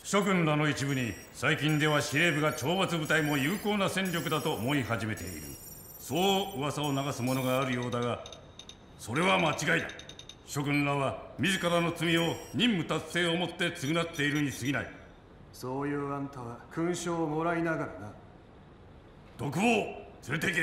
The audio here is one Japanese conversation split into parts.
諸君らの一部に最近では司令部が懲罰部隊も有効な戦力だと思い始めている。そう噂を流す者があるようだが、それは間違いだ。諸君らは自らの罪を任務達成をもって償っているに過ぎない。 そういうあんたは勲章をもらいながらな。 独房連れて行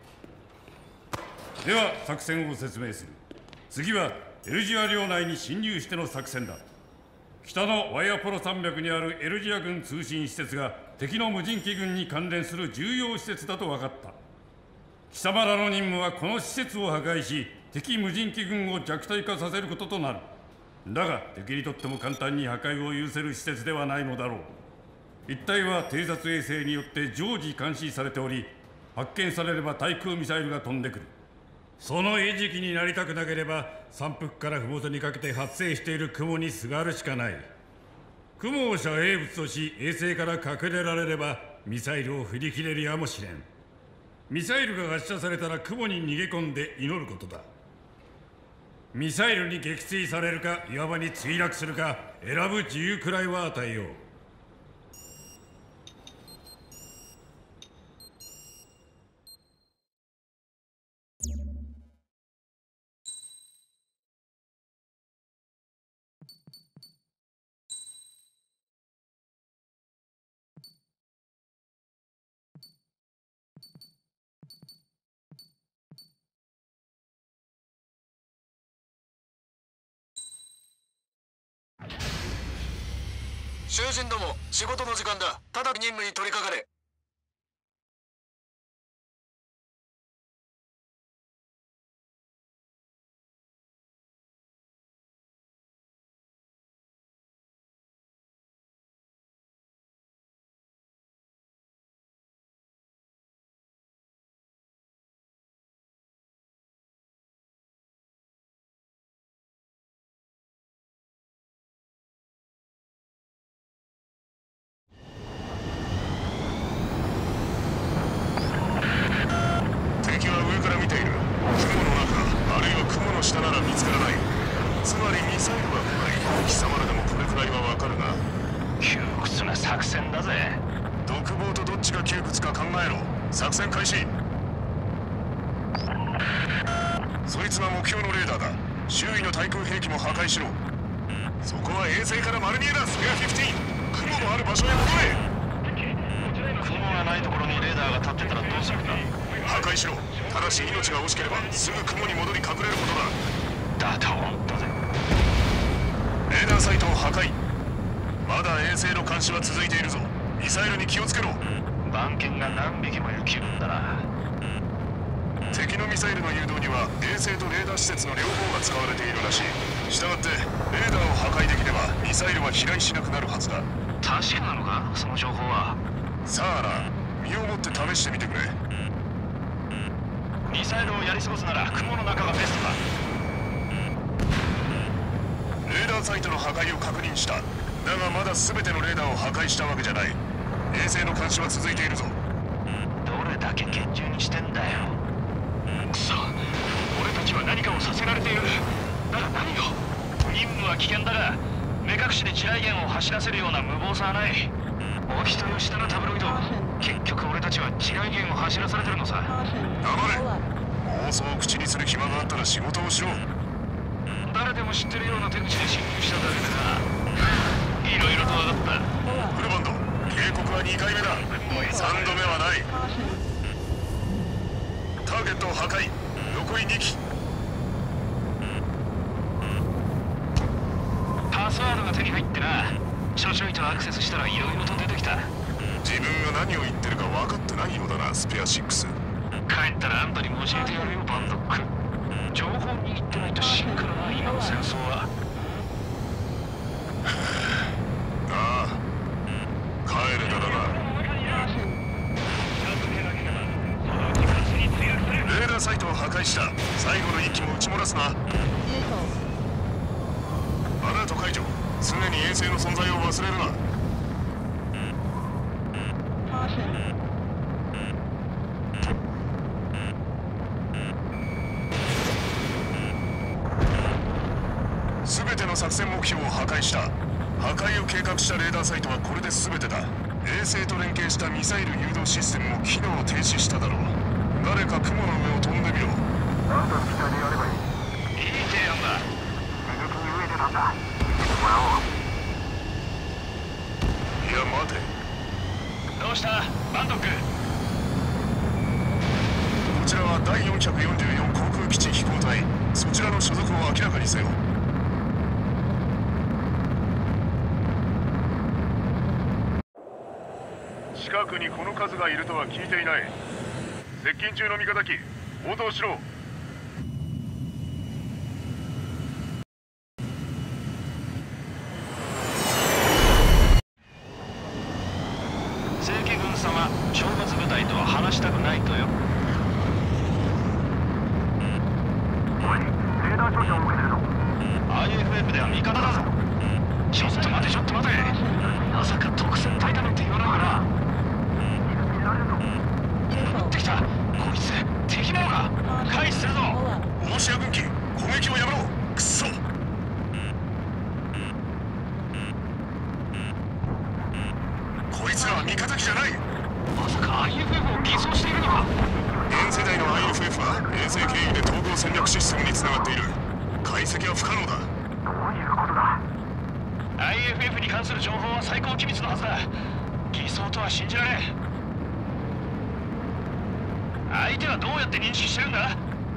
け。では作戦を説明する。次はエルジア領内に侵入しての作戦だ。北のワイアポロ山脈にあるエルジア軍通信施設が敵の無人機軍に関連する重要施設だと分かった。貴様らの任務はこの施設を破壊し、敵無人機軍を弱体化させることとなる。だが敵にとっても簡単に破壊を許せる施設ではないのだろう。一帯は偵察衛星によって常時監視されており、発見されれば対空ミサイルが飛んでくる。その餌食になりたくなければ山腹から麓にかけて発生している雲にすがるしかない。雲を遮蔽物とし衛星から隠れられればミサイルを振り切れるやもしれん。ミサイルが発射されたら雲に逃げ込んで祈ることだ。ミサイルに撃墜されるか岩場に墜落するか選ぶ自由くらいは与えよう。 囚人ども、仕事の時間だ。直ちに任務に取り掛かれ。下なら見つからない。つまりミサイルは来ない。貴様らでもこれくらいはわかるな。 窮屈な作戦だぜ。 独房とどっちが窮屈か考えろ。作戦開始。そいつは目標のレーダーだ。周囲の対空兵器も破壊しろ。そこは衛星から丸見えだ。スペア15。雲のある場所へ戻れ。 雲がないところにレーダーが立ってたらどうするんだ。 破壊しろ。ただし命が惜しければすぐ雲に戻り隠れることだ。 だと思ったぜ。 レーダーサイトを破壊。まだ衛星の監視は続いているぞ。ミサイルに気をつけろ。 番犬が何匹もいる気分だな。 敵のミサイルの誘導には衛星とレーダー施設の両方が使われているらしい。したがってレーダーを破壊できればミサイルは飛来しなくなるはずだ。 確かなのか、その情報は。 さあな、身をもって試してみてくれ。 ミサイルをやり過ごすなら雲の中がベストだ。 レーダーサイトの破壊を確認した。だがまだ全てのレーダーを破壊したわけじゃない。衛星の監視は続いているぞ。 どれだけ厳重にしてんだよ。くそ、俺たちは何かをさせられている。だが何を。任務は危険だが目隠しで地雷原を走らせるような無謀さはない。お人よしだなタブロイド。結局俺たちは地雷原を走らされてるのさ。 黙れ。妄想を口にする暇があったら仕事をしろ。 誰でも知ってるような手口で侵入しただけでな。いろいろと分かった。 フルバンド、警告は2回目だ。3度目はない。ターゲットを破壊。残り2機。 パスワードが手に入ってな。ちょちょいとアクセスしたらいろいろと出てきた。 自分が何を言ってるか分かってないようだな、スペア6。 帰ったらあんたにも教えてやるよ、バンドック。情報握ってないとシンクロな、今の戦争は。 ああ、帰れたらな。レーダーサイトを破壊した。最後の1機も撃ち漏らすな。アラート解除。常に衛星の存在を忘れるな。全ての作戦目標を破壊した。 破壊を計画したレーダーサイトはこれで全てだ。衛星と連携したミサイル誘導システムも機能を停止しただろう。誰か雲の上を飛んでみろ。 あんたの期待でやればいい。 いい提案だ。 右に上でなんだ。見てもらおう。 いや待て。 どうしたバンドック。 こちらは第444航空基地飛行隊。そちらの所属を明らかにせよ。近くにこの数がいるとは聞いていない。接近中の味方機応答しろ。 正規軍様、懲罰部隊とは話したくないとよ。 おい、レーダー照射を受けてるぞ。 IFF では味方だぞ。ちょっと待てちょっと待て。まさか特戦隊だなんて言わないから。 見られるぞ。 撃ってきた。こいつ敵なのか。回避するぞ。 ロシア軍機攻撃をやめろ。クソ。こいつらは味方機じゃない。 まさか IFF を偽装しているのか。 現世代の IFF は衛星経由で統合戦略システムにつながっている。解析は不可能だ。 どういうことだ。 IFF に関する情報は最高機密のはずだ。偽装とは信じられん。相手はどうやって認識してるんだ。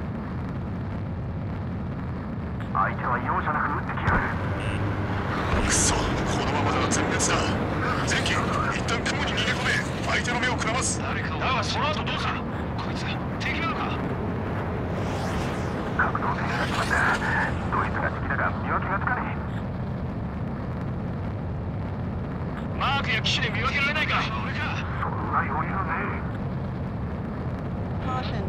相手は容赦なく撃ってきやがる。 くそ、このままでは全滅だ。前期一旦雲に逃げ込め。相手の目をくらます。 だがその後どうする。こいつ敵なのか。 格闘戦が始まった。どいつが敵だか見分けがつかねえ。 マークや機種で見分けられないか。俺か。 そんな余裕ねえ。 Caution.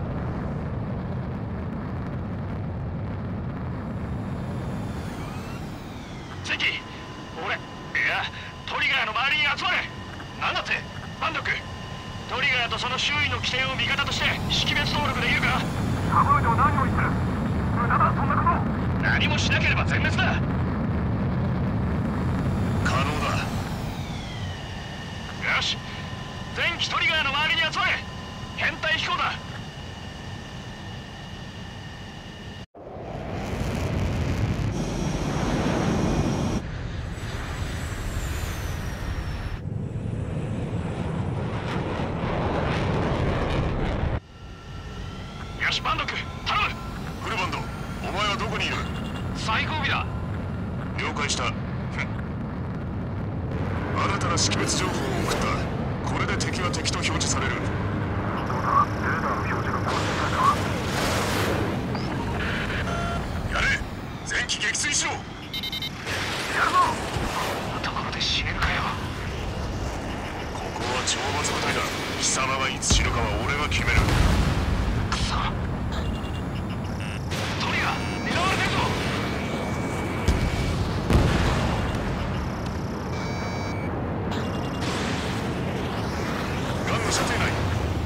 前期俺いやトリガーの周りに集まれ。なんだってバンドック。トリガーとその周囲の起点を味方として識別登録できるか。 サブージョ何を言ってる。無駄だそんなこと。 何もしなければ全滅だ。 可能だ。 よし全機トリガーの周りに集まれ。編隊飛行だ。よしバンドック頼む。 フルバンド、お前はどこにいる。 最後尾だ。 了解した。新たな識別情報を送った。これで敵は敵と表示される。 そうだ、レーダーの表示が更新された。 やれ、前期撃墜しろ。 やるぞ。 こんなところで死ねるかよ。 ここは懲罰部隊だ。貴様がいつ死ぬかは俺が決める。 くそトリガー狙われてるぞ。 ガンの射程内。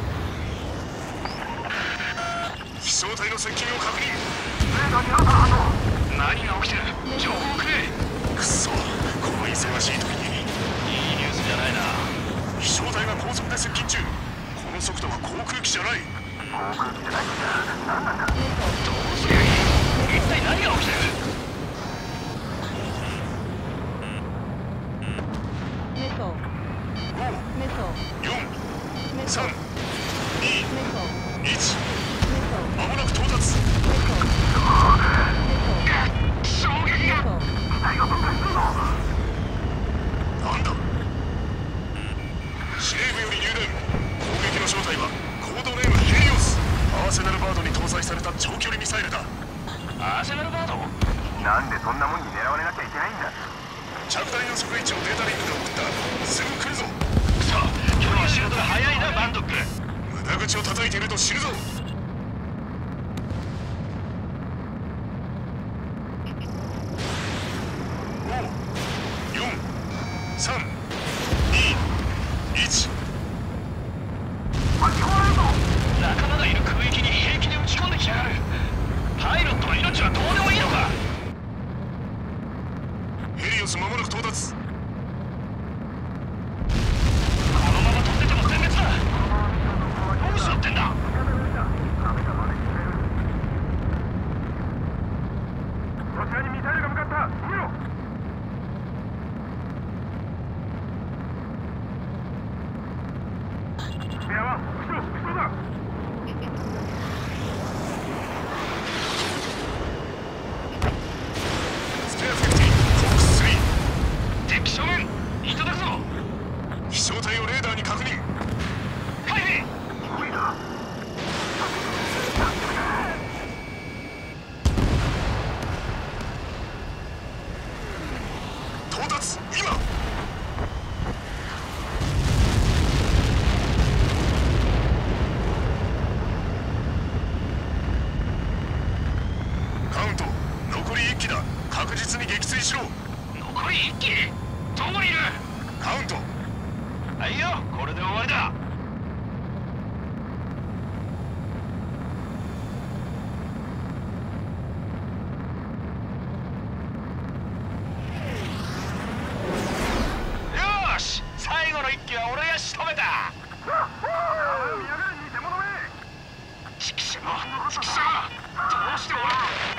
飛翔体の接近を確認。 レーダーに新たな反応。 何が起きてる。情報をくれ。 くそ、この忙しい時に。 いいニュースじゃないな。 飛翔体が高速で接近中。この速度は航空機じゃない。 航空機じゃないんだ。何なんだ。 どうすりゃいい。一体何が起きてる。 Missile. 5、 Missile. 4、 Missile. 3、2、 Missile. 1。 Missile. 間もなく到達。 Missile. 衝撃が。 Missile. 機体が分解するぞ。 なんだ。司令部より入電。攻撃の正体はコードネームヘリオス。アーセナルバードに搭載された長距離ミサイルだ。 アーセナルバード。 なんでそんなもんに狙われなきゃいけないんだ。 着弾予測位置をデータリンクで送った。すぐ来るぞ。 くそ今日は仕事が早いなバンドック。 無駄口を叩いていると死ぬぞ。5、4、3、2、1。 巻き込まれるぞ。 仲間がいる空域に平気で撃ち込んできやがる。パイロットの命はどうでもいいのか。 ヘリオス間もなく到達。 達。 このまま飛んでても全滅だ。どうしろってんだ。 そちらにミサイルが向かった。逃げろ。スペアは後ろだ。 スペア15、フォックス3。 敵正面いただくぞ。 飛翔体をレーダーに確認。 回避。 無理だ。 到達今。カウント残り1機だ。確実に撃墜しろ。 残り1機。どこにいる。 カウント。 はいよ、これで終わりだ。よーし、最後の1機は俺が仕留めた。 見やがれ偽物め。 チキショー、チキショー、どうして俺。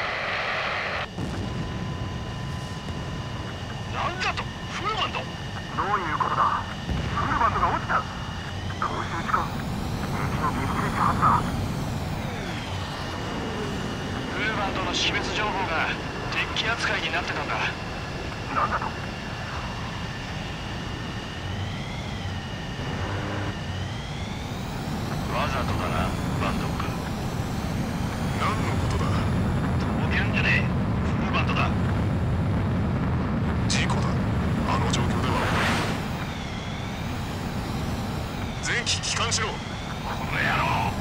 なんだと、フルバンド。 どういうことだ。フルバンドが落ちた。空襲地か。敵の撃墜地はずだ。 フルバンドの識別情報が敵機扱いになってたんだ。 なんだと。 わざとだな、バンドック。 何のことだ。 とぼけんじゃねえ。フルバンドだ。 事故だ。あの状況では全機帰還しろ。 この野郎。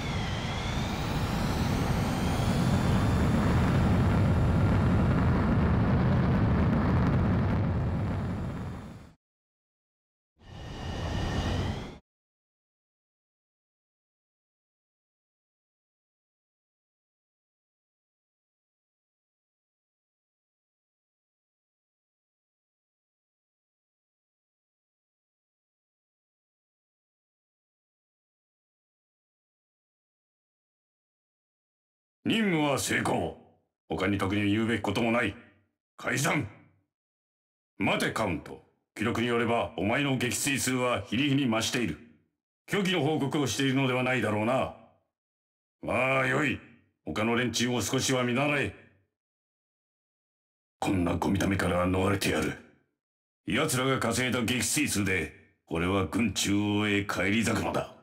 任務は成功。他に特に言うべきこともない。解散。待てカウント。記録によればお前の撃墜数は日に日に増している。虚偽の報告をしているのではないだろうな。まあよい。他の連中も少しは見習え。こんなゴミためから逃れてやる。奴らが稼いだ撃墜数で俺は軍中をへ返り咲くのだ。